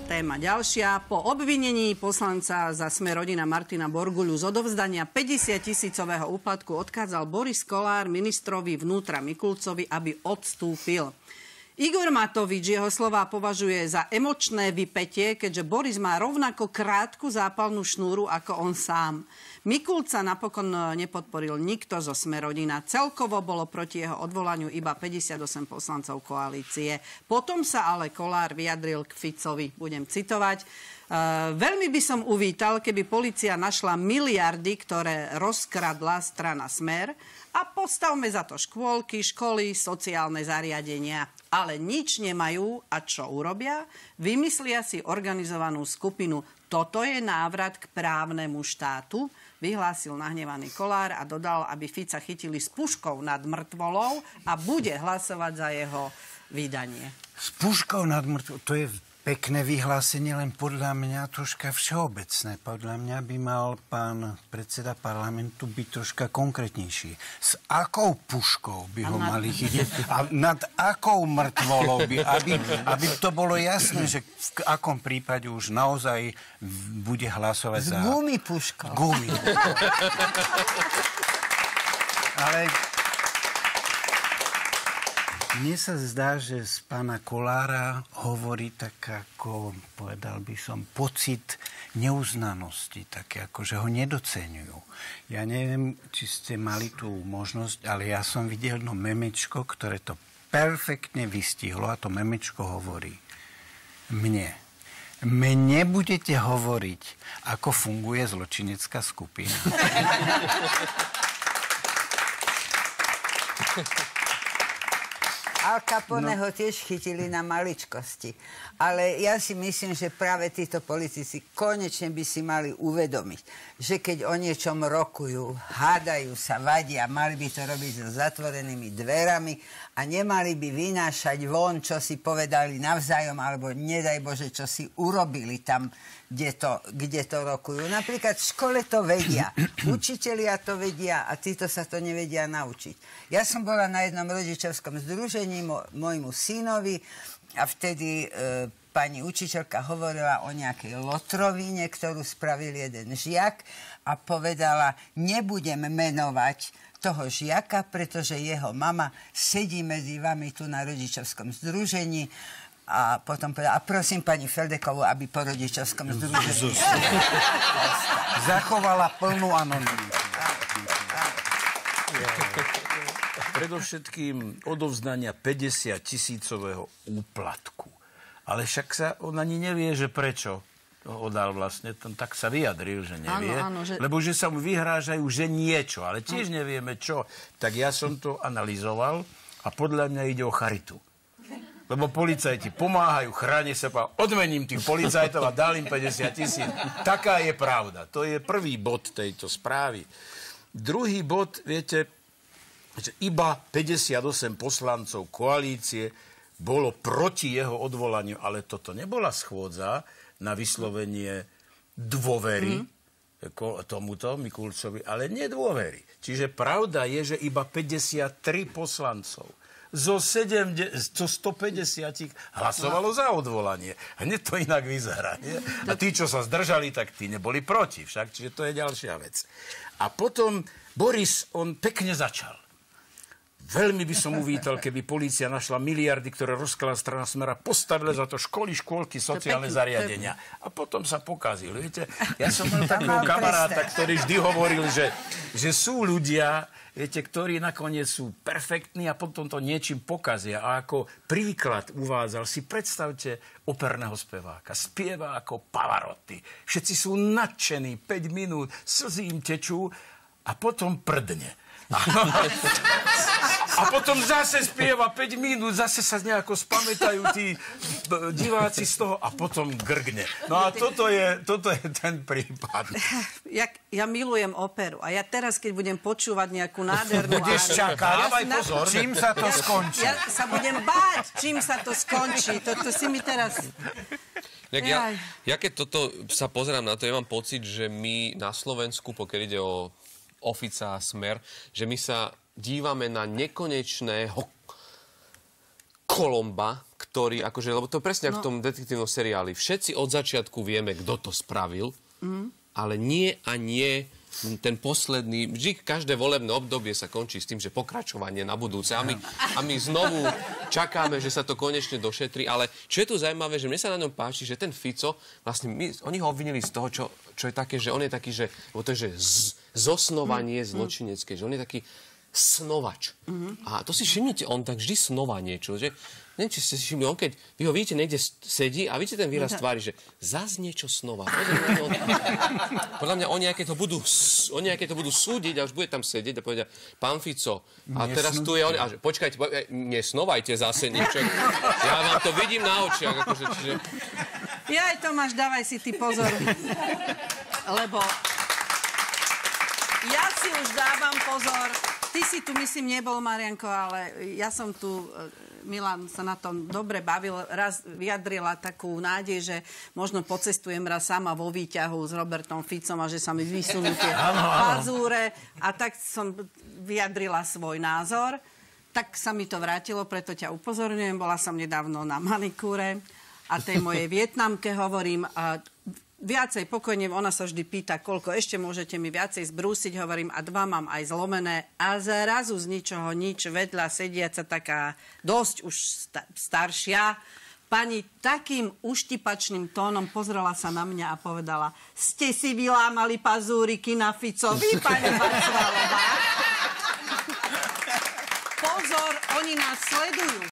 téma ďalšia. Po obvinení poslanca za Smer rodina Martina Borguľu z odovzdania 50 000 úplatku odkázal Boris Kollár ministrovi vnútra Mikulcovi, aby odstúpil. Igor Matovič jeho slová považuje za emočné vypätie, keďže Boris má rovnako krátku zápalnú šnúru ako on sám. Mikulca napokon nepodporil nikto zo Smer rodina. Celkovo bolo proti jeho odvolaniu iba 58 poslancov koalície. Potom sa ale Kollár vyjadril k Ficovi. Budem citovať. Veľmi by som uvítal, keby polícia našla miliardy, ktoré rozkradla strana Smer, a postavme za to škôlky, školy, sociálne zariadenia. Ale nič nemajú a čo urobia? Vymyslia si organizovanú skupinu. Toto je návrat k právnemu štátu, vyhlásil nahnevaný Kollár a dodal, aby Fica chytili s puškou nad mŕtvolou a bude hlasovať za jeho vydanie. S puškou nad mŕtvolou, to je pekné vyhlásenie, len podľa mňa troška všeobecné. Podľa mňa by mal pán predseda parlamentu byť troška konkrétnejší. S akou puškou by ho mali chytiť? A nad akou mŕtvolou by, aby to bolo jasné, že v akom prípade už naozaj bude hlasovať za... S gumipuškou. Gumi. Ale... Mne sa zdá, že z pána Kollára hovorí tak ako, povedal by som, pocit neuznanosti, také ako, že ho nedoceňujú. Ja neviem, či ste mali tú možnosť, ale ja som videl jedno memečko, ktoré to perfektne vystihlo a to memečko hovorí mne budete hovoriť, ako funguje zločinecká skupina. Al Caponeho tiež chytili na maličkosti. Ale ja si myslím, že práve títo politici konečne by si mali uvedomiť, že keď o niečom rokujú, hádajú sa, vadia, mali by to robiť so zatvorenými dverami a nemali by vynášať von, čo si povedali navzájom, alebo nedaj Bože, čo si urobili tam, kde to rokujú. Napríklad v škole to vedia, učitelia to vedia a títo sa to nevedia naučiť. Ja som bola na jednom rodičovskom združení môjmu synovi a vtedy pani učiteľka hovorila o nejakej lotrovine, ktorú spravil jeden žiak a povedala, nebudem menovať toho žiaka, pretože jeho mama sedí medzi vami tu na rodičovskom združení. A potom povedal, a prosím pani Feldekovú, aby po rodičovskom združení zachovala plnú anonymitu. Predovšetkým odovzdania 50 000 úplatku. Ale však sa on ani nevie, že prečo ho dal vlastne. Tak sa vyjadril, že nevie. Áno, lebo že sa mu vyhrážajú, že niečo. Ale tiež nevieme čo. Tak ja som to analyzoval a podľa mňa ide o charitu. Lebo policajti pomáhajú, chránia sa, odmením tých policajtov a dal im 50 000. Taká je pravda. To je prvý bod tejto správy. Druhý bod, viete, že iba 58 poslancov koalície bolo proti jeho odvolaniu, ale toto nebola schôdza na vyslovenie dôvery tomuto Mikulcovi, ale nedôvery. Čiže pravda je, že iba 53 poslancov zo 150 hlasovalo za odvolanie. Hneď to inak vyzerá. Nie? A tí, čo sa zdržali, tak tí neboli proti však. Čiže to je ďalšia vec. A potom Boris, on pekne začal. Veľmi by som uvítal, keby polícia našla miliardy, ktoré rozkladla strana Smera, postavila za to školy, škôlky, sociálne zariadenia. A potom sa pokazil. Viete, ja som mal takého kamaráta, ktorý vždy hovoril, že sú ľudia, viete, ktorí nakoniec sú perfektní a potom to niečím pokazia. A ako príklad uvádzal, si predstavte operného speváka. Spieva ako Pavarotti. Všetci sú nadšení, 5 minút, slzy im tečú a potom prdne. A potom zase spieva 5 minút, zase sa nejako spamätajú tí diváci z toho a potom grgne. No a toto je ten prípad. Ja milujem operu a ja teraz, keď budem počúvať nejakú nádhernú budeš čakať, dávaj pozor, čím sa to skončí. Ja sa budem báť, čím sa to skončí. Toto si mi teraz... Ja keď toto sa pozerám na to, ja mám pocit, že my na Slovensku, pokiaľ ide o Fica a Smer, že my sa dívame na nekonečné Kolomba, ktorý, akože, lebo to presne ako v tom detektívnom seriáli, všetci od začiatku vieme, kto to spravil, ale nie ten posledný, vždy každé volebné obdobie sa končí s tým, že pokračovanie na budúce a my znovu čakáme, že sa to konečne došetrí, ale čo je tu zaujímavé, že mne sa na ňom páči, že ten Fico, vlastne oni ho obvinili z toho, čo je také, že on je taký, že, to je, že zosnovanie zločinecké, že on je taký snovač. A to si všimnite, on tak vždy snová niečo, že neviem, či ste si všimli, on keď vy ho vidíte, niekde sedí a vidíte ten výraz tvári, že zás niečo snová. Podľa mňa oni, keď to budú súdiť a už bude tam sedieť a povedia, pán Fico, a teraz tu je on, a že, počkajte, nesnovajte zase niečo. Ja vám to vidím na očiach. Akože, čiže... Jaj, Tomáš, dávaj si ty pozor. Lebo ja si už dávam pozor. Ty si tu, myslím, nebol, Marianko, ale ja som tu, Milan sa na tom dobre bavil, raz vyjadrila takú nádej, že možno pocestujem raz sama vo výťahu s Robertom Ficom a že sa mi vysunú tie pazúre. A tak som vyjadrila svoj názor. Tak sa mi to vrátilo, preto ťa upozorňujem. Bola som nedávno na manikúre a tej mojej Vietnamke hovorím... Viacej pokojne, ona sa vždy pýta, koľko ešte môžete mi viacej zbrúsiť, hovorím, a 2 mám aj zlomené. A zrazu z ničoho nič, vedľa sediaca taká dosť už staršia pani takým uštipačným tónom pozrela sa na mňa a povedala, ste si vylámali pazúriky na Ficovi, pani Václalová? Pozor, oni nás sledujú.